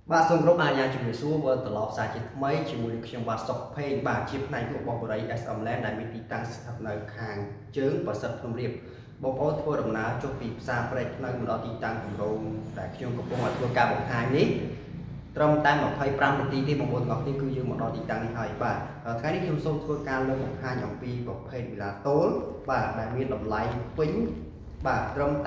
បាទសូមគោរពអាជ្ញាជំរាបសួរវិលត្រឡប់សារជាថ្មីជាមួយនឹងខ្ញុំបាទសុកភេងបាទជាផ្នែករបស់បរិយា SM Land ដែលមានទីតាំងស្ថិតនៅខាងជើងប្រសិទ្ធភ្នំរាបបងប្អូនធ្វើដំណើរចុះពីផ្សារព្រែកភ្នៅមកដល់ទីតាំងគម្រោងដែលខ្ញុំកំពុងធ្វើការបង្ហាញនេះត្រឹមតែ25នាទីទេបងប្អូនទាំងអស់គ្នាគឺយើងមកដល់ទីតាំងនេះហើយបាទថ្ងៃនេះខ្ញុំសូមធ្វើការលើកបង្ហាញអំពីប្រភេទវីឡាតូលបាទដែលមានតម្លៃពេញបាទត្រឹមតែ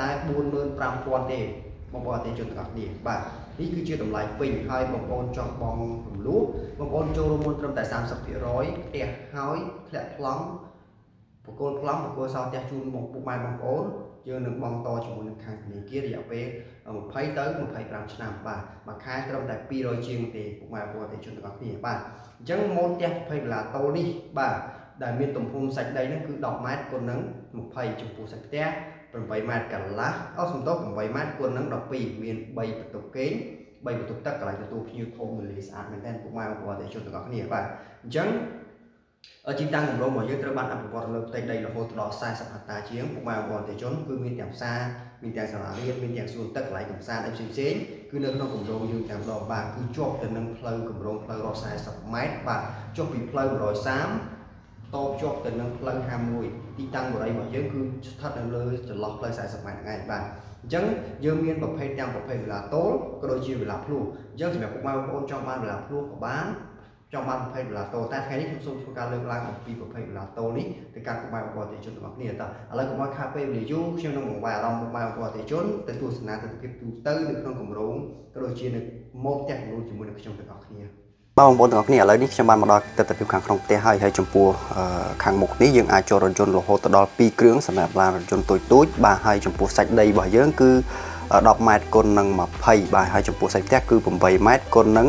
45,000 ទេបងប្អូនអតិថិជនទាំងអស់គ្នាបាទនេះគឺជាតម្លៃពេញហើយបងប្អូនចង់បងរំលោះបងប្អូនចូលរួមមុនត្រឹមតែ 30% ផ្ទះហើយធ្លាក់ប្លង់បកគោលប្លង់បកគោលសោផ្ទះជូនមកពុកម៉ែបងប្អូនយើងនឹងបងតជាមួយនឹងខាងធនាគាររយៈពេល20ទៅ25ឆ្នាំបាទមួយខែត្រឹមតែ200ជាងទេពុកម៉ែបងប្អូនអតិថិជនទាំងអស់គ្នាបាទអញ្ចឹងម៉ូតផ្ទះ20ដុល្លារតូលនេះបាទដែលមានទំហំសាច់ដីហ្នឹងគឺ10ម៉ែត្រគុណនឹង20ចំពោះសាច់ផ្ទះ8ម៉ែត្រកន្លះសំដៅ8ម៉ែត្រគុណនឹង12មាន3បន្ទប់គេង3បន្ទប់ទឹកកន្លែងទទួលភ្ញៀវធំមលីស្អាតមែនទែនពុកម៉ែបងប្អូនអតិថិជនទាំងអស់គ្នាបាទអញ្ចឹងទីតាំងគម្រោងរបស់យើងត្រូវបានអភិវឌ្ឍលើផ្ទៃដីរហូតដល់40ហិកតាជាងពុកម៉ែបងប្អូនអតិថិជនគឺមានទាំងផ្សារមានទាំងសាលារៀនមានទាំងសួនទឹកកន្លែងកម្សាន្តផ្សេងៗគឺនៅក្នុងគម្រោងយើងតែម្ដងបាទគឺជាប់ទៅនឹងផ្លូវគម្រោងផ្លូវរាប់40ម៉ែត្របាទចុះពីផ្លូវ130តបជាប់ទៅនឹងផ្លូវ51ទីតាំងបរិយារបស់យើងគឺស្ថិតនៅលើចន្លោះផ្លូវ40ម៉ែត្រហ្នឹងឯងបាទអញ្ចឹងយើងមានប្រភេទទាំងប្រភេទវីឡាតូលក៏ដូចជាវីឡាភ្លោះអញ្ចឹងសម្រាប់ពុកម៉ែបងប្អូនចង់បានវីឡាភ្លោះក៏បានចង់បានប្រភេទវីឡាតូលតែថ្ងៃនេះខ្ញុំសូមធ្វើការលើកឡើងអំពីប្រភេទវីឡាតូលនេះទៅកាន់ពុកម៉ែបងប្អូនអតិថិជនទាំងអស់គ្នាតើឥឡូវកុំឲ្យខាតពេលវេលាយូរខ្ញុំនឹងបង្វែរអារម្មណ៍ពុកម៉ែបងប្អូនអតិថិជនទៅទស្សនាទស្សនវិជ្ជាទូទៅនៅក្នុងគម្រោងក៏ដូចជានៅម៉ូតផ្ទះគម្រោងជាមួយនឹងខ្ញុំទាំងអស់គ្នាបងប្អូនទាំងអស់គ្នាឥឡូវនេះខ្ញុំបានមកដល់ទស្សនវិជ្ជាខាងក្នុងផ្ទះហើយចំពោះខាងមុខនេះយើងអាចចូលរថយន្តរហូតដល់2គ្រឿងសម្រាប់ឡានរថយន្តតូចៗបាទហើយចំពោះសាច់ដីរបស់យើងគឺ10ម៉ែត្រគុណនឹង20បាទហើយចំពោះសាច់ផ្ទះគឺ8ម៉ែត្រគុណនឹង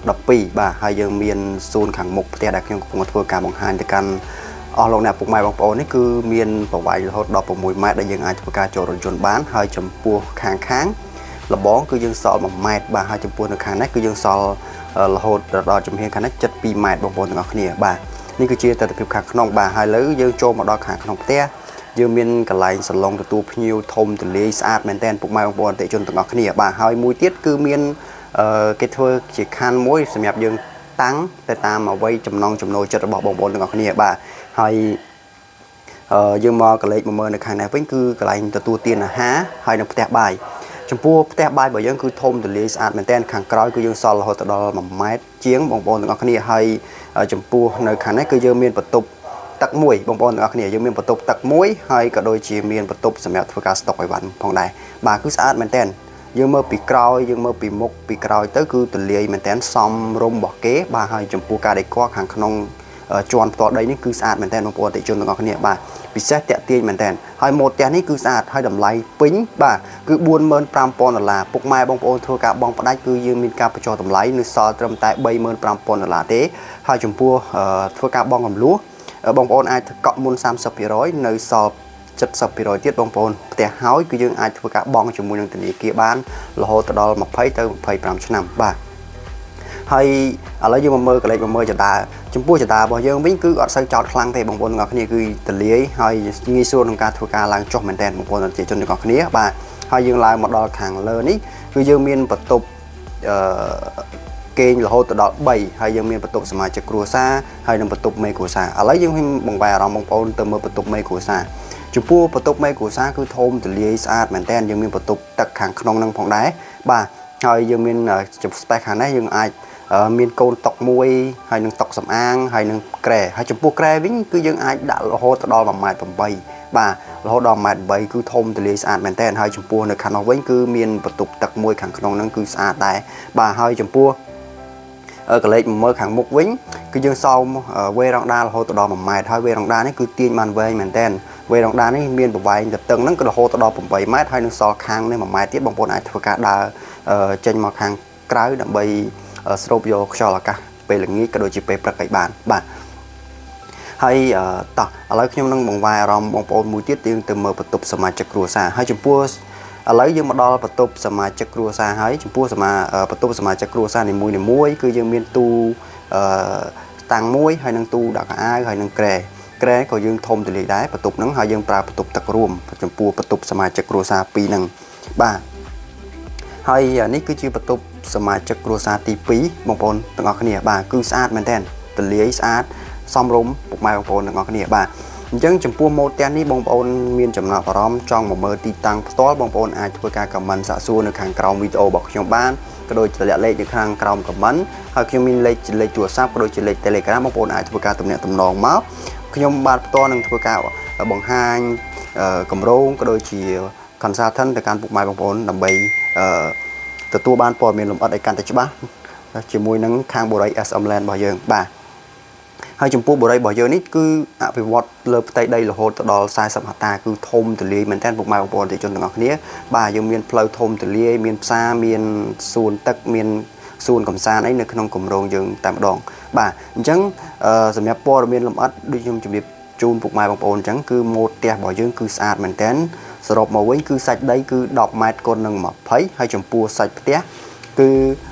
12បាទហើយយើងមានសួនខាងមុខផ្ទះដែលខ្ញុំកំពុងធ្វើការបង្ហាញទៅកាន់អស់លោកអ្នកពុកម៉ែបងប្អូននេះគឺមានប្រវែងរហូតដល់6ម៉ែត្រដែលយើងអាចធ្វើការចូលរថយន្តបានហើយចំពោះខាងលបងគឺយើងសល់1ម៉ែត្របាទហើយចំពោះនៅខាងនេះគឺយើងសល់រហូតដល់ចំហៀងខាងនេះ72ម៉ែត្របងប្អូនទាំងអស់គ្នាបាទនេះគឺជាទស្សនវិជ្ជាខាងក្នុងបាទហើយឥឡូវយើងចូលមកដល់ខាងក្នុងផ្ទះយើងមានកន្លែងសាឡុងទទួលភ្ញៀវធំទូលាយស្អាតមែនទែនពុកម៉ែបងប្អូនអតិថិជនទាំងអស់គ្នាបាទហើយមួយទៀតគឺមានគេធ្វើជាខណ្ឌមួយសម្រាប់យើងតាំងទៅតាមអ្វីចំណង់ចំណូលចិត្តរបស់បងប្អូនទាំងអស់គ្នាបាទហើយយើងមកកលេចមកមើលនៅខាងនេះវិញគឺកន្លែងទទួលទានអាហារហើយនៅផ្ទះបាយចំពោះផ្ទះបាយរបស់យើងគឺធំទូលាយស្អាតមែនទែនខាងក្រោយគឺយើងសល់រហូតដល់1ម៉ែត្រជាងបងប្អូនទាំងអស់គ្នាហើយចំពោះនៅខាងនេះគឺយើងមានបន្ទប់ទឹកមួយបងប្អូនទាំងអស់គ្នាយើងមានបន្ទប់ទឹកមួយហើយក៏ដូចជាមានបន្ទប់សម្រាប់ធ្វើការស្តុកអីវ៉ាន់ផងដែរបាទគឺស្អាតមែនទែនយើងមើលពីក្រោយយើងមើលពីមុខពីក្រោយទៅគឺទូលាយមែនទែនសមរម្យរបស់គេបាទហើយចំពោះការដេកខាងក្នុងជាន់ផ្ទាល់ដីនេះគឺស្អាតមែនទែនបងប្អូនអតិថិជនទាំងអស់គ្នាបាទពិសេសតាក់ទាញមែនទែនហើយម៉ូតផ្ទះនេះគឺស្អាតហើយតម្លៃពេញបាទគឺ45,000ដុល្លារពុកម៉ែបងប្អូនធ្វើការបង់ផ្ដាច់គឺយើងមានការបញ្ចុះតម្លៃនៅសល់ត្រឹមតែ35,000ដុល្លារទេហើយចំពោះធ្វើការបង់រំលោះបងប្អូនអាចកក់មុន 30% នៅសល់ 70% ទៀតបងប្អូនផ្ទះហើយគឺយើងអាចធ្វើការបង់ជាមួយនឹងធនាគារបានរហូតដល់20ទៅ25ឆ្នាំបាទហើយឥឡូវយើងមកមើលកលេចមកមើលចតាចំពោះចតារបស់យើងវិញគឺអត់សូវចោតខ្លាំងទេបងប្អូនទាំងអស់គ្នាគឺទលាយហើយងាយស្រួលក្នុងការធ្វើការឡើងចុះមែនតើបងប្អូនប្រជាជនទាំងអស់គ្នាបាទហើយយើងឡើងមកដល់ខាងលើនេះគឺយើងមានបន្ទប់គេងរហូតដល់3ហើយយើងមានបន្ទប់សមាជិកគ្រួសារហើយនិងបន្ទប់មេគ្រួសារឥឡូវយើងបង្វែរអារម្មណ៍បងប្អូនទៅមើលបន្ទប់មេគ្រួសារចំពោះបន្ទប់មេគ្រួសារគឺធំទូលាយស្អាតមែនតើយើងមានបន្ទប់ទឹកខាងក្នុងនឹងផងដែរបាទហើយយើងមានចំ space ខាងនេះយើងអាចមានកូនតុកមួយហើយនឹងតុកសំអាងហើយនឹងក្រែហើយចំពោះក្រែវិញគឺយើងអាចដាក់រហូតដល់1.8ម៉ែត្របាទរហូតដល់1.8ម៉ែត្រគឺធំទូលាយស្អាតមែនតើហើយចំពោះនៅខាងនោះវិញគឺមានបន្ទប់ទឹកមួយខាងក្នុងហ្នឹងគឺស្អាតដែរបាទហើយចំពោះកលេចមើលខាងមុខវិញគឺយើងសោមវេរ៉ង់ដារហូតដល់1ម៉ែត្រហើយវេរ៉ង់ដានេះគឺទាញបានវែងមែនតើវេរ៉ង់ដានេះមានប្រវែងទៅតឹងហ្នឹងក៏រហូតដល់8ម៉ែត្រហើយនឹងសល់ខាងនេះ1ម៉ែត្រទៀតបងប្អូនអាចធ្វើការដើរចេញមកខាងក្រៅដើម្បីស្រូបយកខ្យល់អាកាសពេលល្ងាចក៏ដូចជាពេលព្រឹកឲ្យបានបាទហើយតោះឥឡូវខ្ញុំនឹងបង្វែរអារម្មណ៍បងប្អូនមួយទៀតយើងទៅមើលបន្ទប់សមាជិកគ្រួសារហើយចំពោះឥឡូវយើងមកដល់បន្ទប់សមាជិកគ្រួសារហើយចំពោះបន្ទប់សមាជិកគ្រួសារនីមួយៗគឺយើងមានទូតាំងមួយហើយនឹងទូដាក់កៅអៅហើយនឹងក្រែក៏យើងធំទូលាយដែរបន្ទប់ហ្នឹងហើយយើងប្រើបន្ទប់ទឹករួមចំពោះបន្ទប់សមាជិកគ្រួសារ2ហ្នឹងបាទហើយនេះគឺជាបន្ទប់សមាជិកគ្រួសារទី2បងប្អូនទាំងអស់គ្នាបាទគឺស្អាតមែនទែនទលាយស្អាតសមរម្យពុកម៉ែបងប្អូនទាំងអស់គ្នាបាទអញ្ចឹងចំពោះម៉ូតផ្ទះនេះបងប្អូនមានចំណាប់អារម្មណ៍ចង់មកមើលទីតាំងផ្ទាល់បងប្អូនអាចធ្វើការ comment សាកសួរនៅខាងក្រោមវីដេអូរបស់ខ្ញុំបានក៏ដូចជាលេខនៅខាងក្រោម comment ហើយខ្ញុំមានលេខទូរស័ព្ទក៏ដូចជាលេខ Telegram បងប្អូនអាចធ្វើការទំនាក់ទំនងមកខ្ញុំបាទផ្ទាល់នឹងធ្វើការបង្ហាញគម្រោងក៏ដូចជា consultant ទៅកាន់ពុកម៉ែបងប្អូនដើម្បីទទួលបានព័ត៌មានលម្អិតឲ្យកាន់តែច្បាស់ជាមួយនឹងខាងបុរី SM Land របស់យើងបាទហើយចំពោះបុរីរបស់យើងនេះគឺអភិវឌ្ឍលើផ្ទៃដីរហូតដល់40ហិកតាគឺធំទូលាយមែនទែនពុកម៉ែបងប្អូនប្រជាជនទាំងអស់គ្នាបាទយើងមានផ្លូវធំទូលាយមានផ្សារមានសួនទឹកមានសួនកំសាន្តអីនៅក្នុងគម្រោងយើងតែម្ដងបាទអញ្ចឹងសម្រាប់ព័ត៌មានលម្អិតដូចខ្ញុំជម្រាបជូនពុកម៉ែបងប្អូនអញ្ចឹងគឺម៉ូតផ្ទះរបស់យើងគឺស្អាតមែនទែនសរុបមកវិញគឺសាច់ដីគឺ10ម៉ែត្រគុណនឹង20ហើយចំពោះសាច់ផ្ទះគឺ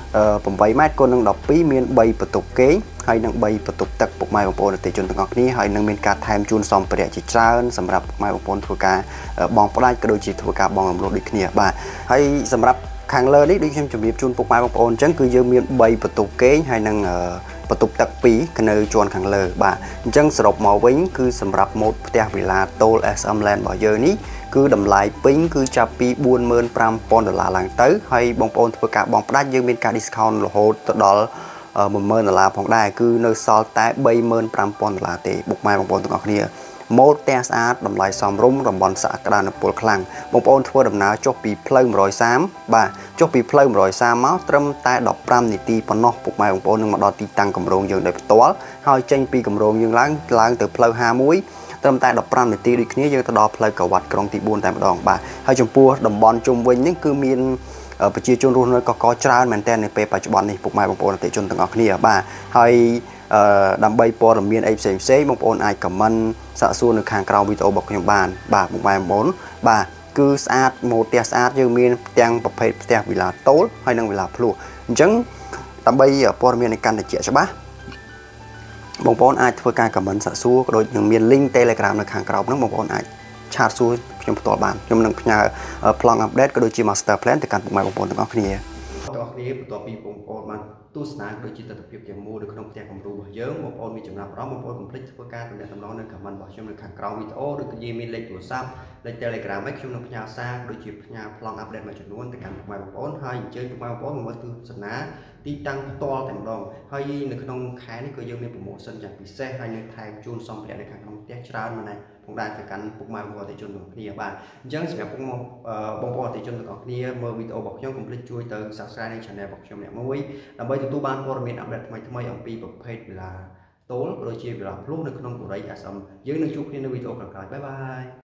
8ម៉ែត្រគុណនឹង12មាន3បន្ទប់គេងហើយនឹង3បន្ទប់ទឹកពុកម៉ែបងប្អូនប្រជាជនទាំងអស់គ្នាហើយនឹងមានការថែមជូនសម្ភារៈជាច្រើនសម្រាប់ពុកម៉ែបងប្អូនធ្វើការបងផ្ដាច់ក៏ដូចជាធ្វើការបងរំលោះដូចគ្នាបាទហើយសម្រាប់ខាងលើនេះដូចខ្ញុំជម្រាបជូនពុកម៉ែបងប្អូនអញ្ចឹងគឺយើងមាន3បន្ទប់គេងហើយនឹងបន្ទប់ទឹក2នៅជាន់ខាងលើបាទអញ្ចឹងសរុបមកវិញគឺសម្រាប់ម៉ូតផ្ទះវិឡាតូល SM Land របស់យើងនេះគឺតម្លៃពេញគឺចាប់ពី$45,000ឡើងទៅហើយបងប្អូនធ្វើការបងផ្ដាច់យើងមានការ discount រហូតទៅដល់$10,000ផងដែរគឺនៅសល់តែ$35,000ទេបុកម៉ែបងប្អូនទាំងអស់គ្នាម៉ូតផ្ទះស្អាតតម្លៃសមរម្យតំបន់សក្តានុពលខ្លាំងបងប្អូនធ្វើដំណើរចុះពីផ្លូវ130បាទចុះពីផ្លូវ130មកត្រឹមតែ15នាទីប៉ុណ្ណោះពុកម៉ែបងប្អូននឹងមកដល់ទីតាំងគម្រោងយើងដោយផ្ទាល់ហើយចេញពីគម្រោងយើងឡើងទៅផ្លូវ51ត្រឹមតែ15នាទីដូចគ្នាយើងទៅដល់ផ្លូវកវ៉ាត់ក្រុងទី4តែម្ដងបាទហើយចំពោះតំបន់ជុំវិញនេះគឺមានប្រជាជនរស់នៅកកច្រើនមែនទែននៅពេលបច្ចុប្បន្ននេះពុកម៉ែបងប្អូនអតិថិជនទាំងអស់គ្នាបាទហើយដើម្បីព័ត៌មានអីផ្សេងបងប្អូនអាច comment សាកសួរនៅខាងក្រោមវីដេអូរបស់ខ្ញុំបានបាទពុកម៉ែបងប្អូនបាទគឺស្អាតម៉ូតផ្ទះស្អាតយើងមានទាំងប្រភេទផ្ទះវិឡាតូលហើយនិងវិឡាភ្លោះអញ្ចឹងដើម្បីព័ត៌មានឲ្យកាន់តែជាក់ច្បាស់បងប្អូនអាចធ្វើការ comment សាកសួរក៏ដូចនឹងមាន link Telegram នៅខាងក្រោមហ្នឹងបងប្អូនអាចឆាតសួរខ្ញុំផ្ទាល់បានខ្ញុំនឹងផ្ញើប្លង់ update ក៏ដូចជា master plan ទៅកាន់ពុកម៉ែបងប្អូនទាំងអស់គ្នាបន្ទាប់ពីបងប្អូនបានទស្សនាដូចជាទស្សនវិជ្ជាទាំងមូលនៅក្នុងផ្ទះគំរូរបស់យើងបងប្អូនមានចំណាប់អារម្មណ៍បងប្អូនកុំភ្លេចធ្វើការទំនាក់ទំនងនៅ comment របស់ខ្ញុំនៅខាងក្រោមវីដេអូដូចជាមានលេខទូរស័ព្ទលេខ Telegram ឯខ្ញុំនឹងផ្ញើសារដូចជាផ្ញើប្លង់ update មួយចំនួនទៅកាន់ពុកម៉ែបងប្អូនហើយអញ្ជើញពុកម៉ែបងប្អូនមកមើលទស្សនាទីតាំងផ្ទាល់តែម្ដងហើយនៅក្នុងខែនេះក៏យើងមាន promotion យ៉ាងពិសេសហើយនៅថែមជូនសម្ភារៈនៅខាងក្នុងផ្ទះច្រើនមែនផងដែរទៅកាន់ពុកម៉ែបងប្អូនអតិថិជនទាំងគ្នាបាទអញ្ចឹងសម្រាប់បងប្អូនអតិថិជនទាំងអស់គ្នាមើលវីដេអូរបស់ខ្ញុំកុំភ្លេចជួយទៅ Subscribe នៅ Channel របស់ខ្ញុំអ្នកមួយដើម្បីទទួលបានព័ត៌មាន update ថ្មីៗអំពីប្រភេទវិឡាតូលក៏ដូចជាវិឡាភ្លោះនៅក្នុងបុរី SM យើងនឹងជួបគ្នានៅវីដេអូក្រោយៗបាយបាយ